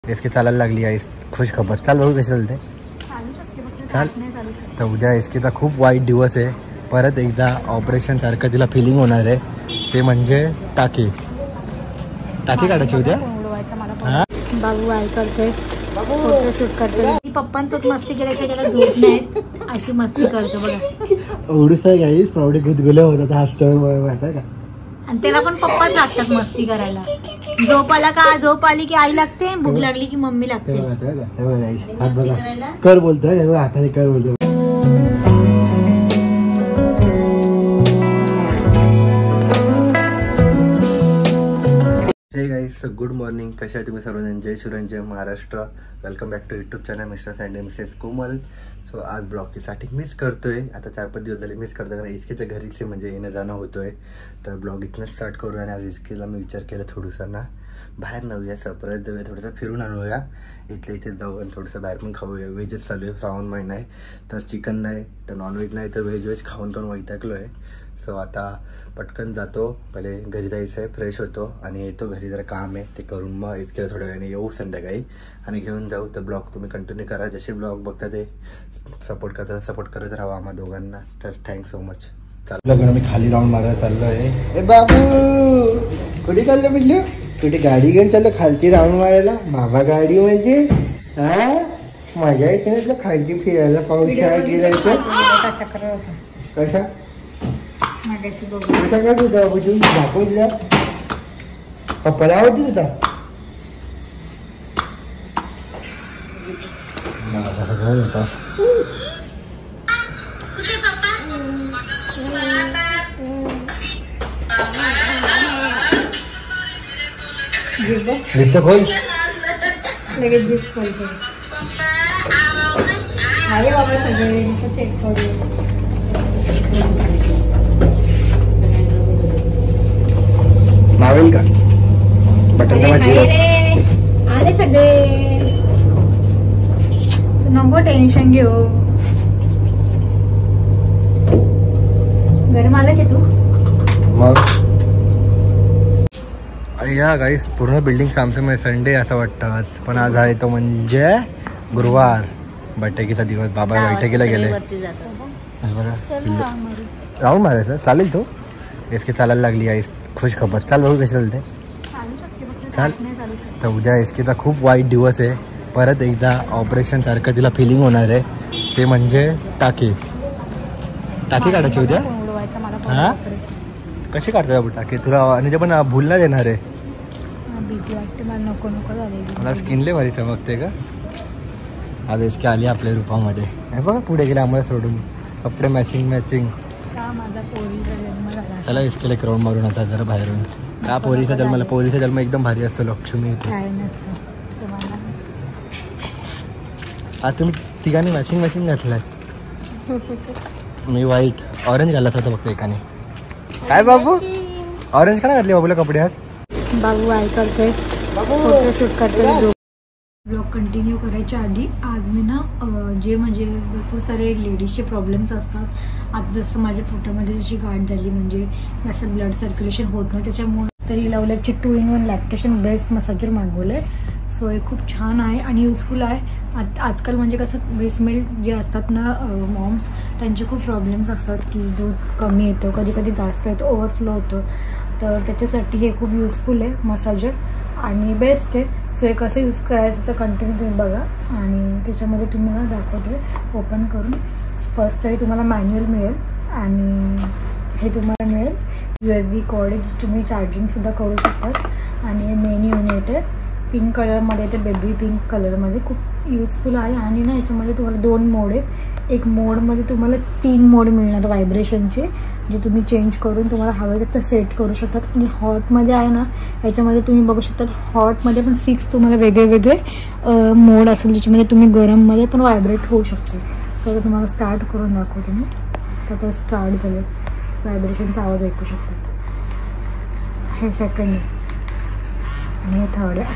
इसके चालायला लागली आहे खुश खबर. चाल बघू कशी चालते. चाल. तर उद्या इसके तर खूप वाईट दिवस आहे. परत एकदा ऑपरेशन सारखं तिला फिलिंग होणार आहे. ते म्हणजे टाकी काढायची उद्या. हा बाबू आई करते फोटोशूट करते. पप्पांचंच मस्ती केल्याशिवाय त्याला झोप नाही अशी मस्ती करतो बघा. एवढंच काही प्रौढ गुदगुल्या होतात हसतं माहिती का. आणि त्याला पण पप्पाच लागतात मस्ती करायला. झोप आली की आई लागते, भूक लागली की मम्मी लागते. कर बोलतोय हाताने कर बोलतो. Hey guys good morning. कशा आहे तुम्ही सर्वजण. जय शिवराय जय Maharashtra. Welcome back to YouTube channel Mr and Mrs Komal. So आज ब्लॉगची स्टार्टिंग मिस करतोय. आता 4-5 दिवस झाले मिस करतो कारण इसकेच्या घरीचे म्हणजे येणं जाणं होतोय. तर ब्लॉग इथनंच स्टार्ट करूया. आणि आज इसकेला मी विचार केला थोडंसं ना बाहेर नेऊया, सरप्राईज देऊया, थोडंसं फिरून आणूया. इथे जाऊ आणि थोडंसं बाहेर पण खाऊया. व्हेजच चालू आहे, श्रावण महिना आहे तर चिकन नाही तर नॉनव्हेज नाही तर व्हेज खाऊन वैतागलो आहे. सो आता पटकन जातो. पहिले घरी जायचं आहे, फ्रेश होतो आणि येतो घरी. जरा काम आहे ते करून मग इसके थोड्या वेळाने येऊ संध्याकाळी आणि घेऊन जाऊ. तर ब्लॉग तुम्ही कंटिन्यू करा. जसे ब्लॉग बघता ते सपोर्ट करत राहा आम्हा दोघांना. तर थँक्स सो मच. चालू मी खाली राऊंड मारायला चाललो आहे. ए बाबू कुठे चाललं बिल्लू. कुठे गाडी घेऊन चाललं खालची राऊंड मारायला. बाबा गाडी म्हणजे हा मजा येते ना खालची फिरायला. पाऊस गेला कशा काय तुझा बाबू दाखवल्या पप्पाला आवडते तुझा. काय होता खोल लगेच गिफ्ट खोलते. अरे बाबा सगळे चेक करू. मावेल का बटन आले सगळे. तू नको टेन्शन घेऊ. गरम आलं की तू मग. या गाईस पूर्ण बिल्डिंग सामसम संडे असं वाटतं आज. पण आज आहे तो म्हणजे गुरुवार, बैठकीचा दिवस. बाबा बैठकीला गेले. राऊंड मारायचं चालेल तो. इसके चालायला लागली आहे खुश खबर. चाल बघू कशी चालते. चाल. तर उद्या इसके तर खूप वाईट दिवस आहे. परत एकदा ऑपरेशन सारखं तिला फिलिंग होणार आहे. ते म्हणजे टाकी काढायची उद्या. हा कशी काढता बाबू टाकी. तुला आणि पण भूल नाही देणार आहे. मला स्किनले भारी चमकते का. आज इसके आली आपल्या रूपामध्ये. हे बघा पुढे गेले आम्हाला सोडून. कपडे मॅचिंग. चला इसके एक राऊंड मारून आता जरा बाहेरून. का पोरीचा जन्म एकदम भारी असतो. लक्ष्मी आज तुम्ही तिघांनी मॅचिंग घातलाय. मी व्हाईट ऑरेंज घालत होता फक्त एकाने. काय बाबू ऑरेंज का नाही घातले बाबूला कपडे आज. बाबू आई करते फोटोशूट करते. ब्लॉग कंटिन्यू करायच्या आधी आज मी ना जे म्हणजे भरपूर सारे लेडीजचे प्रॉब्लेम्स असतात. आता जसं माझ्या पोटामध्ये जशी गाठ झाली म्हणजे जास्त ब्लड सर्क्युलेशन होत नाही त्याच्यामुळे तरी लवलॅकचे 2-in-1 लॅक्टेशन ब्रेस्ट मसाजर मागवलं आहे. सो हे खूप छान आहे आणि युजफुल आहे. आजकाल म्हणजे कसं ब्रेस्ट मिल्क जे असतात ना मॉम्स त्यांचे खूप प्रॉब्लेम्स असतात की दूध कमी येतो, कधी जास्त येतो, ओव्हरफ्लो होतं. तर त्याच्यासाठी हे खूप युजफुल आहे मसाजर आणि बेस्ट आहे. सो हे कसं यूज करायचं तर कंटिन्यू तुम्ही बघा आणि त्याच्यामध्ये तुम्हाला दाखवते ओपन करून. फर्स्ट तरी तुम्हाला मॅन्युअल मिळेल आणि हे तुम्हाला मिळेल USB कॉर्ड जे तुम्ही चार्जिंगसुद्धा करू शकतात. आणि मेन युनिट आहे पिंक कलरमध्ये ते बेबी पिंक कलरमध्ये. खूप युजफुल आहे. आणि ना याच्यामध्ये तुम्हाला 2 मोड आहेत. एक मोडमध्ये तुम्हाला 3 मोड मिळणार व्हायब्रेशनचे जे तुम्ही चेंज करून तुम्हाला हवे तर सेट करू शकतात. आणि हॉटमध्ये आहे ना याच्यामध्ये तुम्ही बघू शकतात हॉटमध्ये पण 6 तुम्हाला वेगळे मोड असेल ज्याच्यामध्ये तुम्ही गरममध्ये पण व्हायब्रेट होऊ शकते. सो आता तुम्हाला स्टार्ट करून दाखवते मी. तर स्टार्ट झालं व्हायब्रेशनचा आवाज ऐकू शकतात. हे सेकंड आणि हे थर्ड आहे.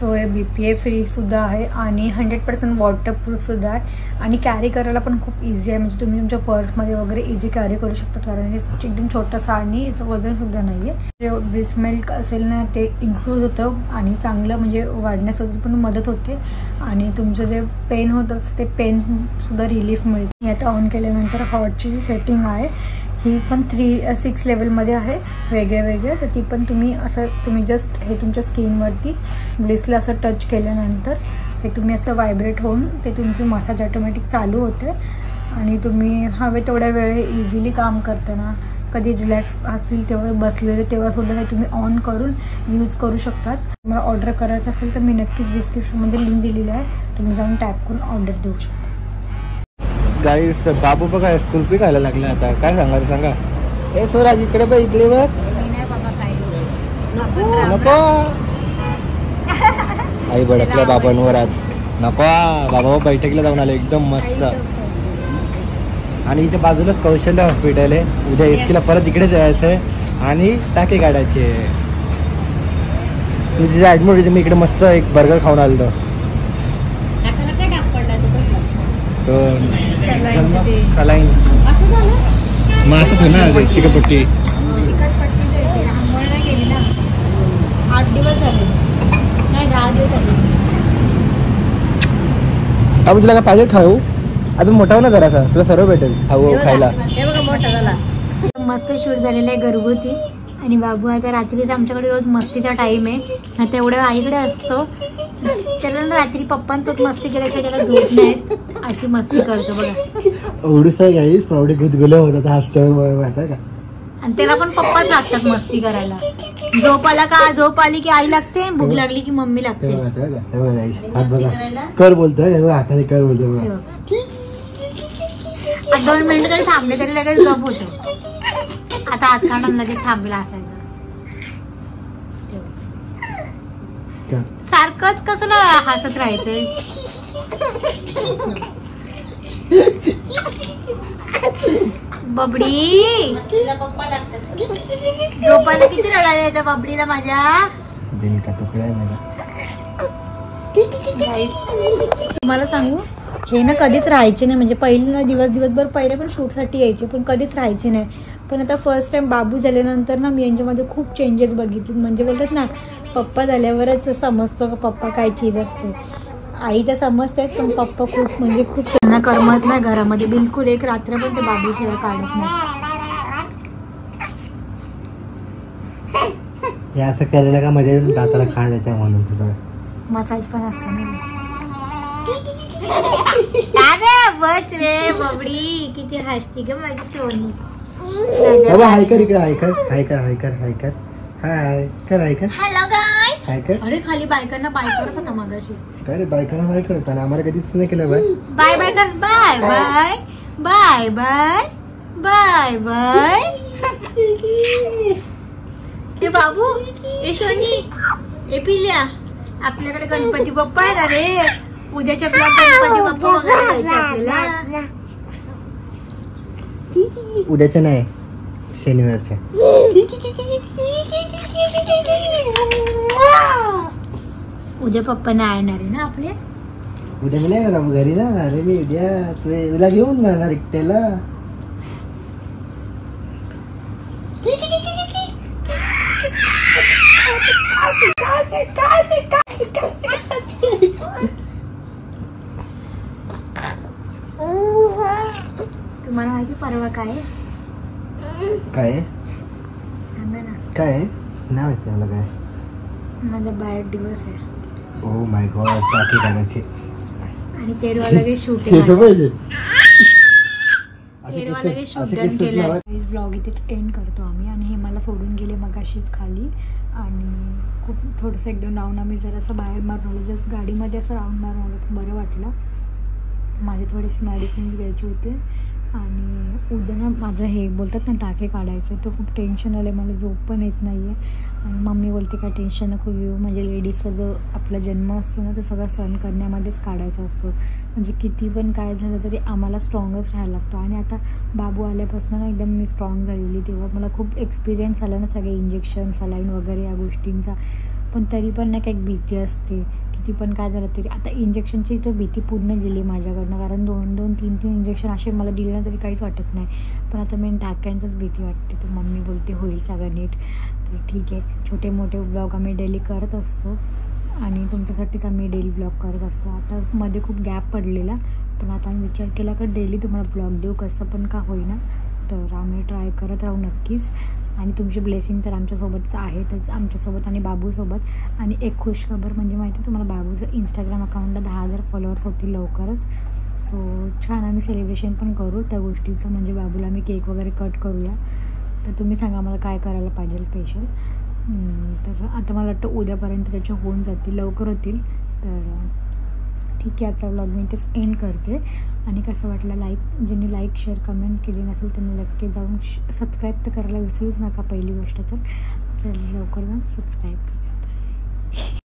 सो हे BPA फ्रीसुद्धा आहे आणि 100% वॉटरप्रूफसुद्धा आहे आणि कॅरी करायला पण खूप इझी आहे. म्हणजे तुम्ही तुमच्या पर्समध्ये वगैरे इझी कॅरी करू शकता, कारण हे एकदम छोटंसं आणि याचं वजनसुद्धा नाही आहे. ब्रेस्ट मिल्क असेल ना ते इम्प्रूव्ह होतं आणि चांगलं म्हणजे वाढण्यासाठी पण मदत होते आणि तुमचं जे पेन होत असतं ते पेनसुद्धा रिलीफ मिळते. आता ऑन केल्यानंतर हॉटची जी सेटिंग आहे ही पण 3-6 लेवलमध्ये आहे वेगळे. तर ती पण तुम्ही जस्ट हे तुमच्या स्किनवरती ब्लिसला असं टच केल्यानंतर ते तुम्ही असं व्हायब्रेट होऊन ते तुमची मसाज ऑटोमॅटिक चालू होते आणि तुम्ही हवे तेवढ्या वेळ हे इझिली काम करताना कधी रिलॅक्स असतील तेव्हा बसलेले तेव्हासुद्धा हे तुम्ही ऑन करून यूज करू शकतात. मला ऑर्डर करायचं असेल तर मी नक्कीच डिस्क्रिप्शनमध्ये लिंक दिलेली आहे, तुम्ही जाऊन टॅप करून ऑर्डर देऊ शकता. गाईस बाबू बघा कुल्फी खायला लागले. आता काय सांगा ए स्वराज इकडे बघ, इकडे बघ. नको आई भडकल्या बाबांवर आज. नको बाबा बैठकीला जाऊन आले एकदम मस्त. आणि इथे बाजूलाच कौशल्य हॉस्पिटल आहे. उद्या एसटीला परत इकडे जायचं आहे आणि टाके काढायचे. तुझी ऍडमिट होती, मी इकडे मस्त एक बर्गर खाऊन आलो. तो सलाईन मग असंच आहे ना चिकटपट्टी. 8 दिवस झाले नाही 10 दिवस झाले. अबू तुला काय पाहिजे खाऊ? अजून मोठा हो ना जरासा, तुला सर्व भेटेल खाऊ खायला. मोठा झाला. मस्त शूट झालेलं आहे घरगुती आणि बाबू आता रात्रीच आमच्याकडे रोज मस्तीचा टाइम आहे ना, तेवढ्या आईकडे असतो. त्याला ना रात्री पप्पांसोबत मस्ती केल्याशिवाय त्याला झोप नाही, अशी मस्ती करतो बघा. एवढीच आहे गाईस, प्रौढी गुदगुल्या होतात हसतं का. आणि त्याला पण पप्पाच लागतात मस्ती करायला. झोप आली की आई लागते, भूक लागली की मम्मी लागते. कर बोलतोय हाताने, कर बोलतोय. 2 मिनिटं तरी थांबले तरी लगेच झोप होतो. आता हात काढून लगेच थांबेला असायचं. सारखंच कसं हसत राहायचंय. बबडी झोपायला किती रडायला येतं बबडीला माझ्या. दिल का तुकडा आहे माझा. तुम्हाला सांगू हे ना कधीच राहायचे नाही. म्हणजे पहिले ना दिवसभर पहिले पण शूटसाठी यायचे पण कधीच राहायचे नाही. पण आता फर्स्ट टाइम बाबू झाल्यानंतर ना मी यांच्यामध्ये खूप चेंजेस बघितले. म्हणजे बोलतात ना पप्पा झाल्यावरच समजतं का पप्पा काय चीज असते. आई तर समजतेच पण पप्पा खूप त्यांना करमत नाही घरामध्ये बिलकुल. एक रात्र पण ते बाबूशिवाय काढत नाही. हे असं करायला का म्हणजे दाताला खाय देते म्हणून तुझं मसाज पण असतं ना. बच रे बबडी किती हसती ग माझी सोनी. हाय कर इकडे, हाय कर हाय कर हाय कर हाय कर हाय कर हाय कर. Hello guys. हाय कर. अरे खाली बायकांना बाय करत होता मगाशी. काय रे बायकांना बाय करताना आम्हाला कधीच नाही केलं. बाय बाय कर. Bye bye bye bye bye bye. ए बाबू ए सोनी ए पिल्या आपल्याकडे गणपती बाप्पा आहे ना रे. उद्याच्या गणपती बाप्पा वगैरे जायचे आपल्याला. उद्याच्या नाही शनिवारच्या. उद्या पप्पा नाही येणार आहे ना आपले. उद्या मी नाही येणार घरी ना. अरे मी उद्या तुला घेऊन जाणार एकट्याला. तुम्हाला माहिती परवा काय काय ना काय नाही माहिती मला. काय माझा बॅड दिवस आहे. ओ माय गॉड टाकी काढायची आणि तेरवा लगेच शूटिंग केलं. ब्लॉग इथेच एंड करतो आम्ही. आणि हे मला सोडून गेले मगाशीच खाली आणि खूप थोडंसं एकदम राऊंड आम्ही जरासं बाहेर मारून आलो. जस्ट गाडीमध्ये असं राऊंड मारून आलो, बरं वाटलं. माझे थोडेसे मेडिसिन्स घ्यायचे होते आणि उद्या ना माझं हे बोलतात ना टाके काढायचं तो खूप टेन्शन आलं. मला झोप पण येत नाही आहे आणि मम्मी बोलते काय टेन्शन नको घेऊ. म्हणजे लेडीजचा जो आपला जन्म असतो ना तो सगळा सहन करण्यामध्येच काढायचा असतो. म्हणजे किती पण काय झालं तरी आम्हाला स्ट्रॉंगच राहायला लागतो. आणि आता बाबू आल्यापासून ना एकदम मी स्ट्रॉंग झालेली. तेव्हा मला खूप एक्सपिरियन्स आला ना सगळे इंजेक्शन सलाईन वगैरे या गोष्टींचा. पण तरी पण ना काही भीती असते. किती पण काय झालं तरी आता इंजेक्शनची तर भीती पूर्ण गेली माझ्याकडनं, कारण 2-2, 3-3 इंजेक्शन असे मला दिले ना तरी काहीच वाटत नाही, पण आता मेन टाक्यांचंच भीती वाटते. तर मम्मी बोलते होईल सगळं नीट. तर ठीक आहे, छोटे मोठे ब्लॉग आम्ही डेली करत असतो आणि तुमच्यासाठीच आम्ही डेली ब्लॉग करत असतो. आता मध्ये खूप गॅप पडलेला, पण आता आम्ही विचार केला की डेली तुम्हाला ब्लॉग देऊ, कसं पण का होईना. तर आम्ही ट्राय करत राहू नक्कीच. आणि तुमची ब्लेसिंग तर आमच्यासोबतच आहेतच, आमच्यासोबत आणि बाबूसोबत. आणि एक खुशखबर म्हणजे माहिती आहे तुम्हाला, बाबूचं इंस्टाग्राम अकाउंटला 10,000 फॉलोअर्स होतील लवकरच. सो छान आम्ही सेलिब्रेशन पण करू त्या गोष्टीचं, म्हणजे बाबूला आम्ही केक वगैरे कट करूया. तर तुम्ही सांगा मला काय करायला पाहिजे स्पेशल. तर आता मला वाटतं उद्यापर्यंत त्याचे होऊन जातील, लवकर होतील. तर ठीक आहे, आजचा व्लॉग मी इथेच एंड करते. आणि कसं वाटलं, ज्यांनी लाईक शेअर कमेंट केली नसेल त्यांनी नक्की जाऊन सबस्क्राईब तर करायला विसरूच नका पहिली गोष्ट. तर लवकर जाऊन सबस्क्राईब करा.